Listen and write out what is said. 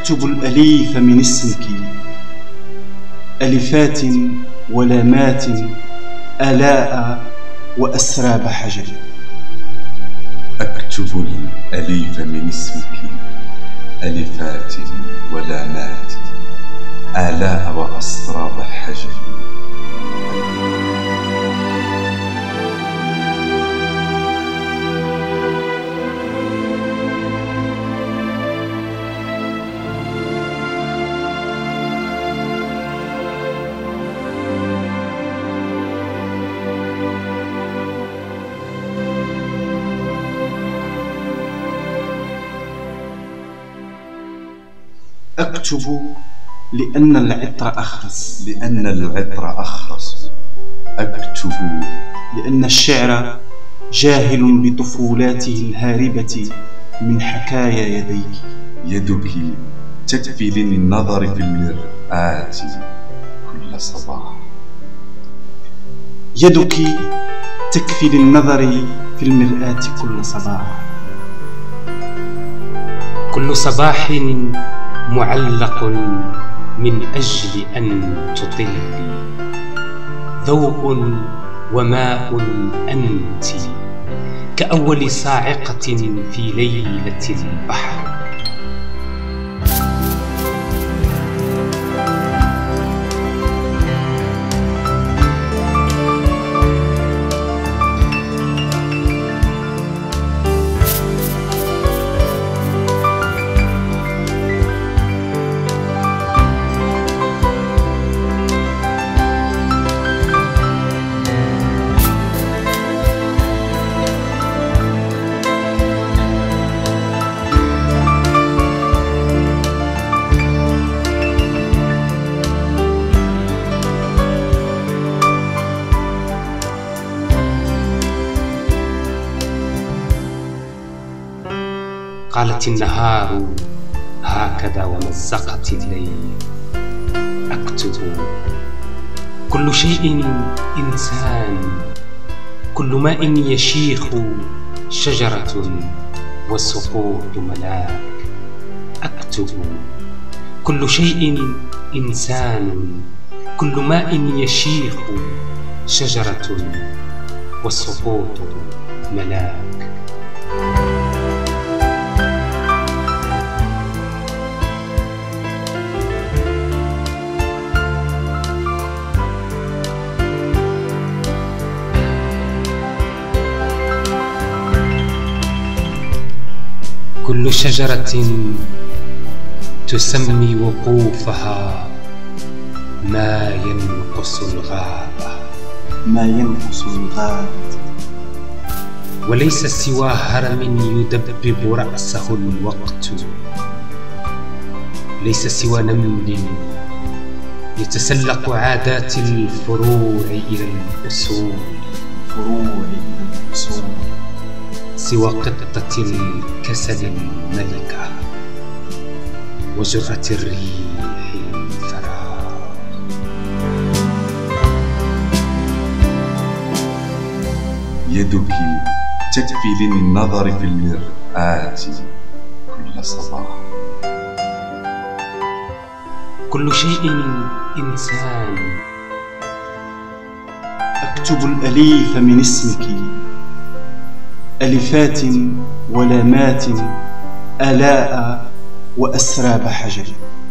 أكتب الأليف من اسمك، ألفات ولامات، آلاء وأسراب حجر. أكتب الأليف من اسمك، ألفات ولامات، آلاء وأسراب حجر. أكتب لأن العطر أخرس، لأن العطر أخرس. أكتب لأن الشعر جاهل بطفولاته الهاربة من حكايا يديك. يدك تكفي للنظر في المرآة كل صباح. يدك تكفي للنظر في المرآة كل صباح. كل صباح معلق من أجل أن تطلي، ضوء وماء أنت، كأول صاعقة في ليلة البحر. قالت النهار هكذا ومزقت الليل. أكتب كل شيء إنسان، كل ماء يشيخ شجرة والسقوط ملاك. أكتب كل شيء إنسان، كل ماء يشيخ شجرة والسقوط ملاك. كل شجرة تسمي وقوفها ما ينقص الغابة، ما ينقص الغابة. وليس سوى هرم يدبب رأسه الوقت، ليس سوى نمل يتسلق عادات الفروع إلى الأصول، سوى قطة الكسل الملكة وجرة الريح الفراغ. يدك تكفي للنظر في المرآة كل صباح. كل شيء إنسان. أكتب الأليف من اسمك، ألفات ولامات، آلاء وأسراب حجر.